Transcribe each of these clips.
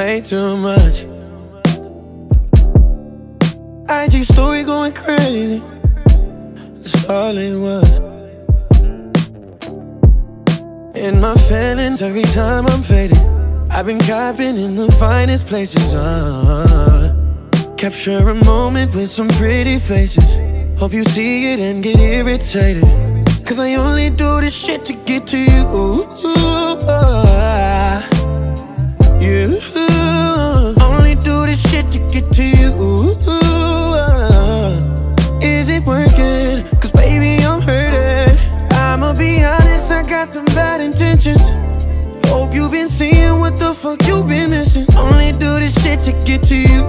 way too much. IG story going crazy, that's all it was. In my feelings every time I'm faded. I've been capping in the finest places, capture a moment with some pretty faces. Hope you see it and get irritated, cause I only do this shit to get to you. You only do this shit to get to you. Is it working? Cause baby I'm hurting. I'ma be honest, I got some bad intentions. Hope you've been seeing what the fuck you've been missing. Only do this shit to get to you.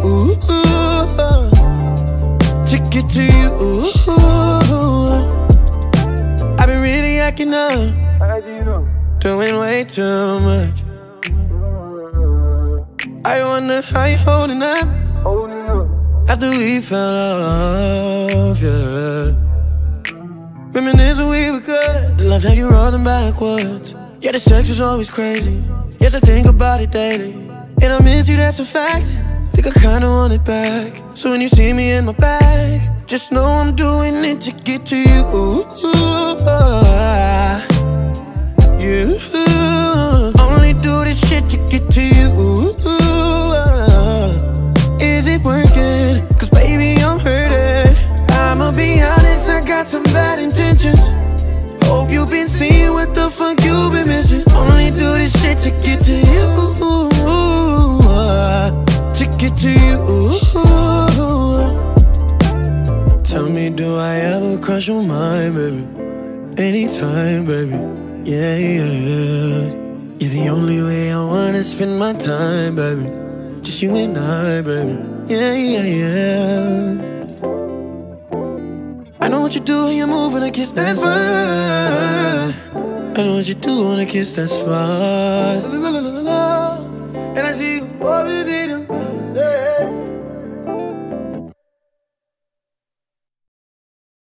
To get to you. I've been really acting up, doing way too much. I wonder how you holding up after we fell off, yeah. Reminisce when we were good, the love that you rolling backwards. Yeah, the sex was always crazy. Yes, I think about it daily, and I miss you, that's a fact. Think I kinda want it back. So when you see me in my bag, just know I'm doing it to get to you. You only do this shit to get to you. Is it working? Cause baby I'm hurting. I'ma be honest, I got some bad intentions. Hope you've been seeing what the fuck you've been missing. Only do this shit to get to you. To get to you. Tell me, do I ever cross your mind, baby? Anytime, baby. Yeah, yeah, yeah. You're the only way I wanna spend my time, baby. Just you and I, baby. Yeah, yeah, yeah. I know what you do when you move when I kiss that spot. I know what you do when I kiss that spot. And I see you always in